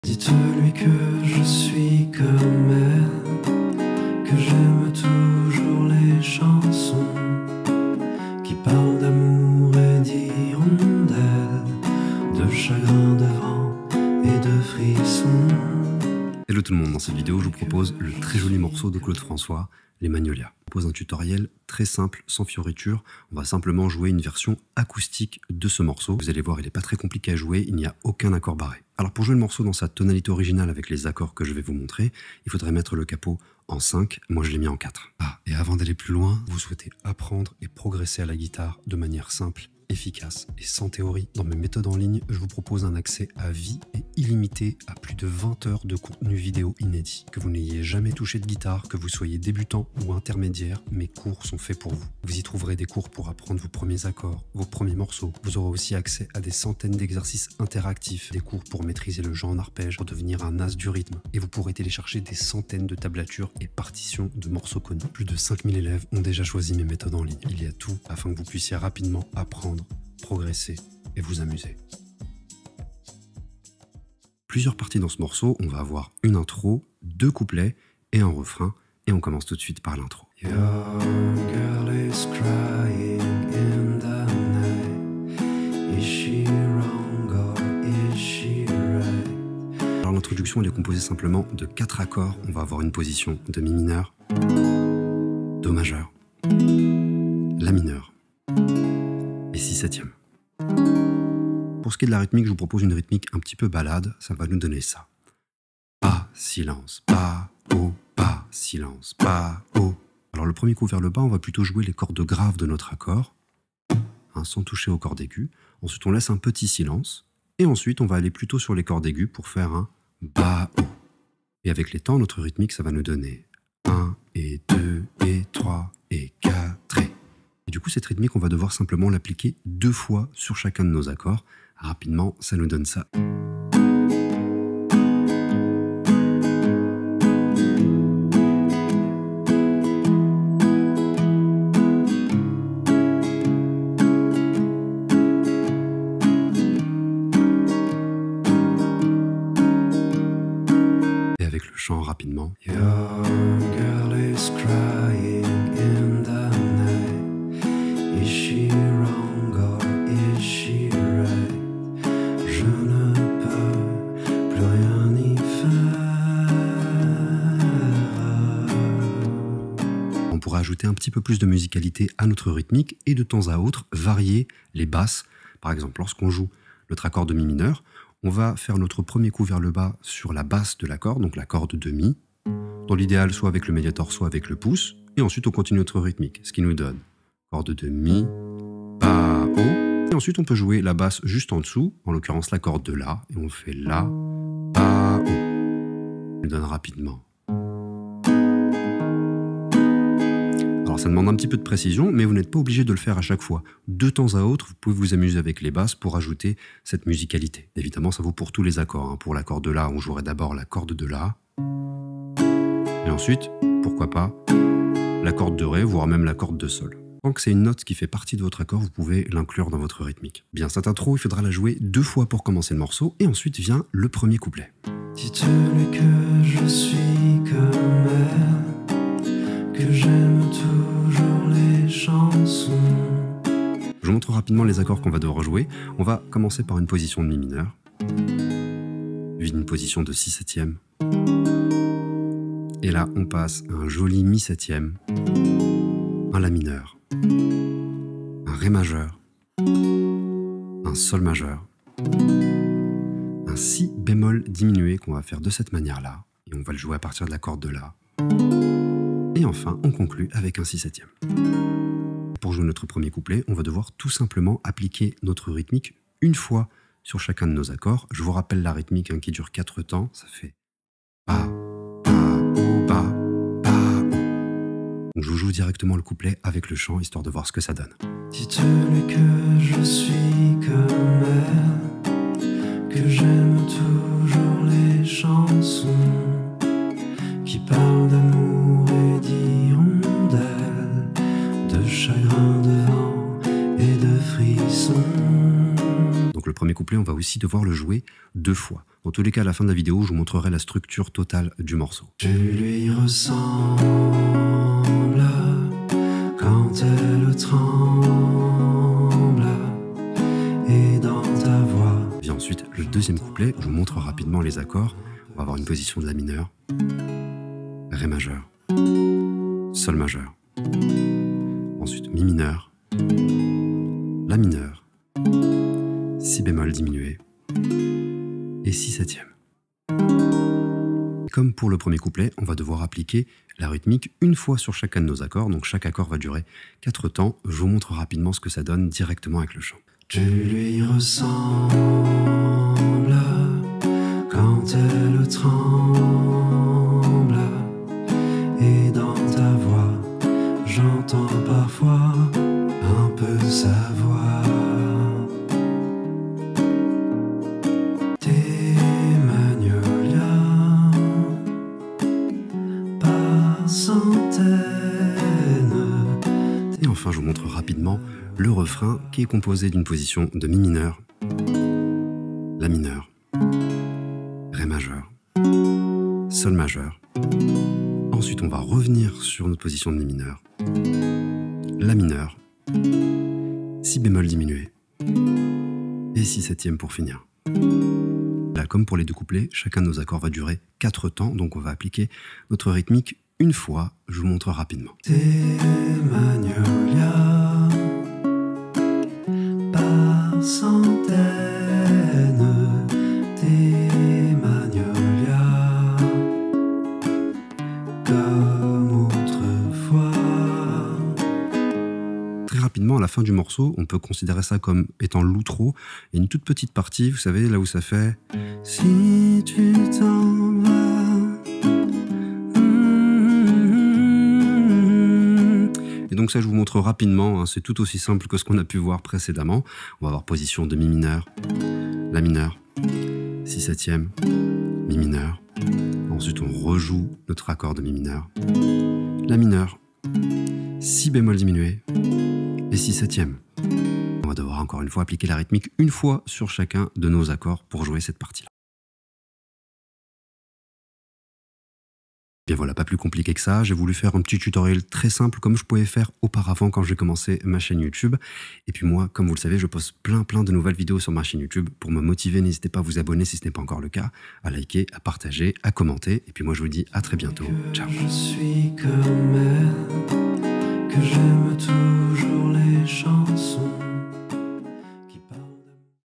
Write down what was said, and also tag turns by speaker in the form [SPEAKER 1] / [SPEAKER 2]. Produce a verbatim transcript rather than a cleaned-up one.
[SPEAKER 1] Dites-lui que je suis comme elle, que j'aime toujours les chansons qui parlent d'amour et d'hirondelles, de chagrin, de vent et de frissons.
[SPEAKER 2] Hello tout le monde, dans cette vidéo je vous propose le très joli morceau de Claude François, Les Magnolias. Je vous propose un tutoriel très simple, sans fioritures. On va simplement jouer une version acoustique de ce morceau. Vous allez voir, il n'est pas très compliqué à jouer, il n'y a aucun accord barré. Alors pour jouer le morceau dans sa tonalité originale avec les accords que je vais vous montrer, il faudrait mettre le capot en cinq, moi je l'ai mis en quatre. Ah, et avant d'aller plus loin, vous souhaitez apprendre et progresser à la guitare de manière simple, efficace et sans théorie. Dans mes méthodes en ligne, je vous propose un accès à vie et illimité à plus de vingt heures de contenu vidéo inédit. Que vous n'ayez jamais touché de guitare, que vous soyez débutant ou intermédiaire, mes cours sont faits pour vous. Vous y trouverez des cours pour apprendre vos premiers accords, vos premiers morceaux. Vous aurez aussi accès à des centaines d'exercices interactifs, des cours pour maîtriser le jeu en arpège, pour devenir un as du rythme. Et vous pourrez télécharger des centaines de tablatures et partitions de morceaux connus. Plus de cinq mille élèves ont déjà choisi mes méthodes en ligne. Il y a tout afin que vous puissiez rapidement apprendre, progresser et vous amuser. Plusieurs parties dans ce morceau, on va avoir une intro, deux couplets et un refrain, et on commence tout de suite par l'intro.
[SPEAKER 1] Your girl is crying in the night. Is she wrong or is she right?
[SPEAKER 2] Alors l'introduction elle est composée simplement de quatre accords. On va avoir une position de mi mineur, do majeur, la mineur et si septième. Pour ce qui est de la rythmique, je vous propose une rythmique un petit peu balade, ça va nous donner ça. Pas, silence, pas, haut, pas, silence, pas, haut. Alors le premier coup vers le bas, on va plutôt jouer les cordes graves de notre accord, hein, sans toucher aux cordes aiguës. Ensuite on laisse un petit silence, et ensuite on va aller plutôt sur les cordes aiguës pour faire un bas, haut. Et avec les temps, notre rythmique, ça va nous donner un, et deux, et trois, et quatre, et... Et du coup, cette rythmique, on va devoir simplement l'appliquer deux fois sur chacun de nos accords. Rapidement, ça nous donne ça. Et avec le chant rapidement.
[SPEAKER 1] Your girl is crying in the night. Is she wrong or is she right? Je ne peux plus rien y faire.
[SPEAKER 2] On pourra ajouter un petit peu plus de musicalité à notre rythmique et de temps à autre varier les basses. Par exemple, lorsqu'on joue notre accord de mi mineur, on va faire notre premier coup vers le bas sur la basse de l'accord, donc la corde de mi, dans l'idéal soit avec le médiator, soit avec le pouce, et ensuite on continue notre rythmique, ce qui nous donne corde de mi, pas, haut, et ensuite on peut jouer la basse juste en dessous, en l'occurrence la corde de la, et on fait la, pas, haut. On le donne rapidement. Alors ça demande un petit peu de précision, mais vous n'êtes pas obligé de le faire à chaque fois. De temps à autre, vous pouvez vous amuser avec les basses pour ajouter cette musicalité. Évidemment, ça vaut pour tous les accords. Hein. Pour l'accord de la, on jouerait d'abord la corde de la, et ensuite, pourquoi pas, la corde de ré, voire même la corde de sol. Tant que c'est une note qui fait partie de votre accord, vous pouvez l'inclure dans votre rythmique. Bien, cette intro, il faudra la jouer deux fois pour commencer le morceau, et ensuite vient le premier couplet.
[SPEAKER 1] Dites-lui que je suis comme elle, que j'aime toujours les chansons.
[SPEAKER 2] Je vous montre rapidement les accords qu'on va devoir jouer. On va commencer par une position de mi mineur, puis une position de si septième. Et là, on passe un joli mi septième, un la mineur, un ré majeur, un sol majeur, un si bémol diminué qu'on va faire de cette manière-là, et on va le jouer à partir de la corde de la. Et enfin, on conclut avec un si septième. Pour jouer notre premier couplet, on va devoir tout simplement appliquer notre rythmique une fois sur chacun de nos accords. Je vous rappelle la rythmique hein, qui dure quatre temps, ça fait pas, donc je vous joue directement le couplet avec le chant, histoire de voir ce que ça donne.
[SPEAKER 1] Dites-lui que je suis comme elle, que j'aime toujours les chansons qui parlent d'amour et d'hirondelles, de chagrin, de vent et de frissons.
[SPEAKER 2] Donc le premier couplet, on va aussi devoir le jouer deux fois. Dans tous les cas, à la fin de la vidéo, je vous montrerai la structure totale du morceau.
[SPEAKER 1] Tu lui ressembles quand elle tremble et dans ta voix.
[SPEAKER 2] Vient ensuite le deuxième couplet, je vous montre rapidement les accords. On va avoir une position de la mineur, Ré majeur, Sol majeur, ensuite Mi mineur, La mineur, Si bémol diminué et Si septième. Comme pour le premier couplet, on va devoir appliquer la rythmique une fois sur chacun de nos accords, donc chaque accord va durer quatre temps. Je vous montre rapidement ce que ça donne directement avec le chant.
[SPEAKER 1] Tu lui ressembles quand elle tremble et dans ta voix, j'entends parfois un peu sa voix. Tes magnolias par centaines.
[SPEAKER 2] Et enfin, je vous montre rapidement le refrain qui est composé d'une position de Mi mineur, La mineur, Ré majeur, Sol majeur. Ensuite, on va revenir sur notre position de Mi mineur, La mineur, Si bémol diminué et Si septième pour finir. Là, comme pour les deux couplets, chacun de nos accords va durer quatre temps, donc on va appliquer notre rythmique une fois. Je vous montre rapidement.
[SPEAKER 1] Tes magnolias par centaines, tes magnolias comme autrefois.
[SPEAKER 2] Très rapidement, à la fin du morceau, on peut considérer ça comme étant l'outro. Il y a une toute petite partie, vous savez, là où ça fait « Si tu t'en vas ». Et donc ça, je vous montre rapidement, hein, c'est tout aussi simple que ce qu'on a pu voir précédemment. On va avoir position de Mi mineur, La mineur, Si septième, Mi mineur. Ensuite, on rejoue notre accord de Mi mineur, La mineur, Si bémol diminué et Si septième. On va devoir encore une fois appliquer la rythmique une fois sur chacun de nos accords pour jouer cette partie-là. Bien voilà, pas plus compliqué que ça, j'ai voulu faire un petit tutoriel très simple comme je pouvais faire auparavant quand j'ai commencé ma chaîne YouTube. Et puis moi, comme vous le savez, je poste plein plein de nouvelles vidéos sur ma chaîne YouTube. Pour me motiver, n'hésitez pas à vous abonner si ce n'est pas encore le cas, à liker, à partager, à commenter. Et puis moi je vous dis à très bientôt, ciao.
[SPEAKER 1] Je suis comme elle, que j'aime toujours les chansons.